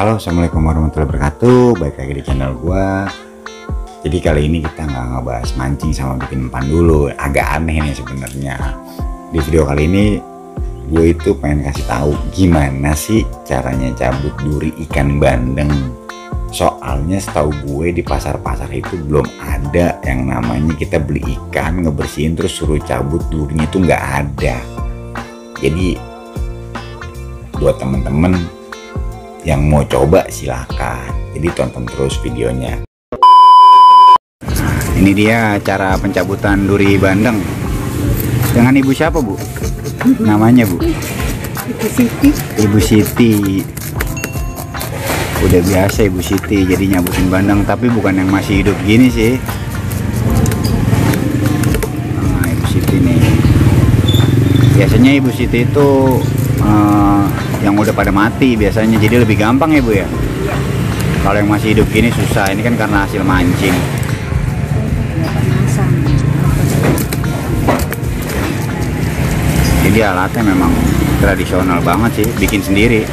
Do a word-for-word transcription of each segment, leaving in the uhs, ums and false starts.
Halo, assalamualaikum warahmatullahi wabarakatuh. Balik lagi di channel gua. Jadi kali ini kita nggak ngebahas mancing sama bikin umpan dulu. Agak aneh nih sebenarnya. Di video kali ini gue itu pengen kasih tahu gimana sih caranya cabut duri ikan bandeng. Soalnya setahu gue di pasar-pasar itu belum ada yang namanya kita beli ikan, ngebersihin terus suruh cabut durinya, itu nggak ada. Jadi buat temen-temen yang mau coba silakan, jadi tonton terus videonya. Nah, ini dia cara pencabutan duri bandeng dengan ibu siapa, Bu? Namanya, Bu? Ibu Siti. Ibu Siti. Udah biasa Ibu Siti jadi nyabutin bandeng, tapi bukan yang masih hidup gini sih. Nah, Ibu Siti nih. Biasanya Ibu Siti itu uh, yang udah pada mati biasanya, jadi lebih gampang ya, Bu ya. Kalau yang masih hidup gini susah, ini kan karena hasil mancing. Jadi alatnya memang tradisional banget sih, bikin sendiri.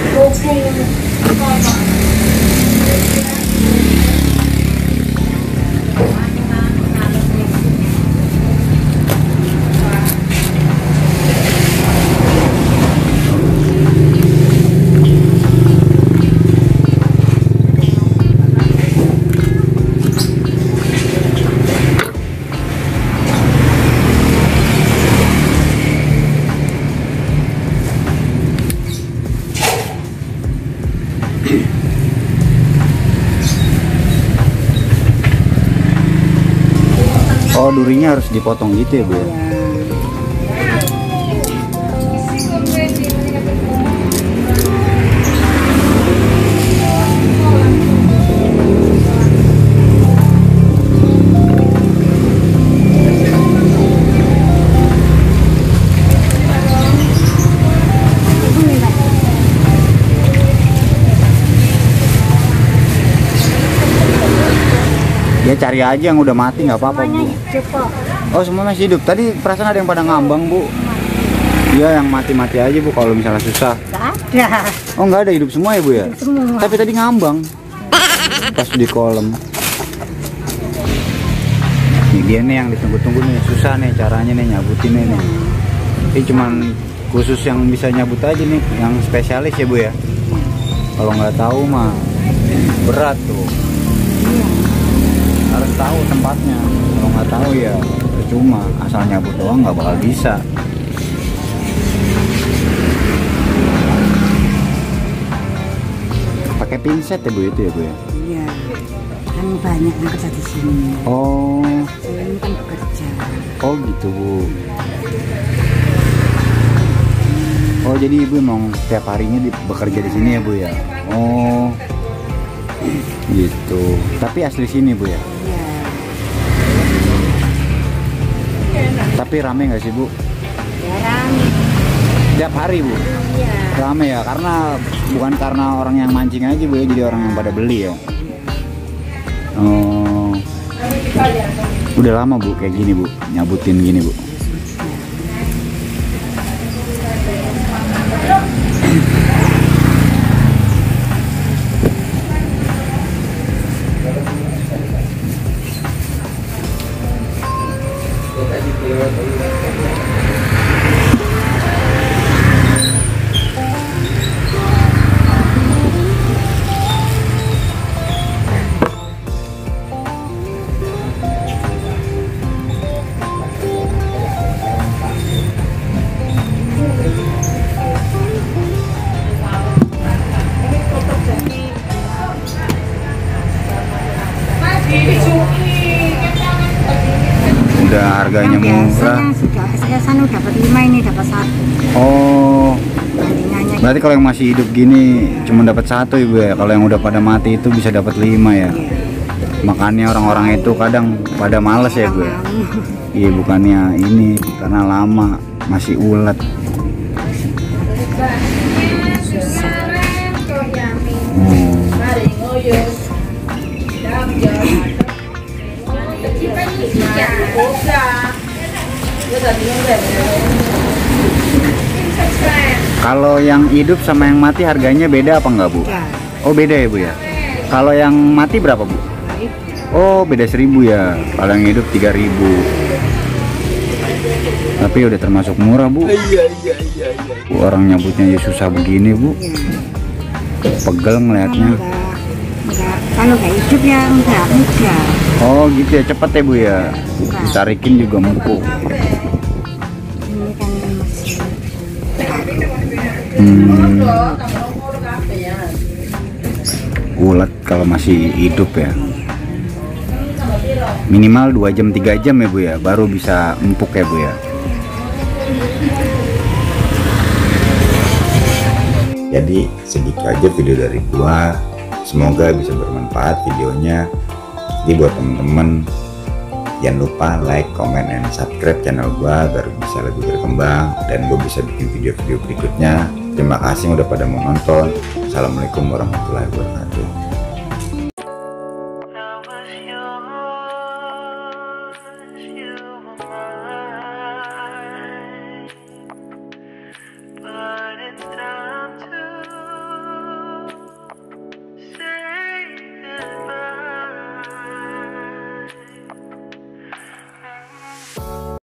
Oh, durinya harus dipotong gitu ya, Bu ya? Ya cari aja yang udah mati, nggak apa-apa, Bu. Oh, semua masih hidup. Tadi perasaan ada yang pada ngambang, Bu. Iya, yang mati-mati aja, Bu, kalau misalnya susah. Nggak ada. Oh, nggak ada, hidup semua ya, Bu ya? Hidup semua. Tapi tadi ngambang pas di kolam. Ini dia nih yang ditunggu-tunggu nih, susah nih caranya nih nyabutin nih. Ini cuman khusus yang bisa nyabut aja nih, yang spesialis ya, Bu ya. Kalau nggak tahu mah berat tuh. Harus tahu tempatnya. Kalau nggak tahu ya percuma, asal nyabut doang nggak bakal bisa. Pakai pinset ya, Bu, itu ya, Bu ya? Iya, kan banyak yang kerja di sini. Oh, Saya ini kan bekerja. oh gitu, Bu. Oh, jadi Ibu emang tiap harinya di, bekerja di sini ya, Bu ya? Oh, gitu. Tapi asli sini, Bu ya? Iya. Tapi rame nggak sih, Bu? Ya rame. Tiap hari, Bu? Iya. Rame ya, karena bukan karena orang yang mancing aja, Bu ya, jadi orang yang pada beli ya. Oh, udah lama, Bu, kayak gini, Bu, nyabutin gini, Bu. Udah harganya murah. Sudah saya sana dapat lima, ini dapat satu. Oh, Bandingannya berarti kalau yang masih hidup gini cuma dapat satu, Ibu ya. Kalau yang udah pada mati itu bisa dapat lima ya. Makanya orang-orang itu kadang pada males ya, Bu ya. Iya, bukannya ini karena lama, masih ulet. Hmm. Kalau yang hidup sama yang mati harganya beda apa enggak, Bu? Ya, Oh beda ya Bu ya. Kalau yang mati berapa Bu? Oh beda seribu ya. Kalau yang hidup tiga ribu. Tapi udah termasuk murah Bu. Iya iya iya. Bu, orang nyabutnya aja susah begini Bu. Pegel ngeliatnya. Enggak, enggak. Kalau nggak hidup ya enggak mudah. Oh gitu ya, cepet ya Bu ya. Ditarikin juga empuk. Ini kan masih Hmm. Ulet kalau masih hidup ya. Minimal dua jam tiga jam ya Bu ya, baru bisa empuk ya Bu ya. Jadi segitu aja video dari gua. Semoga bisa bermanfaat videonya. Jadi buat temen-temen jangan lupa like, comment, and subscribe channel gua agar bisa lebih berkembang dan gua bisa bikin video-video berikutnya. Terima kasih yang udah pada mau nonton. Assalamualaikum warahmatullahi wabarakatuh.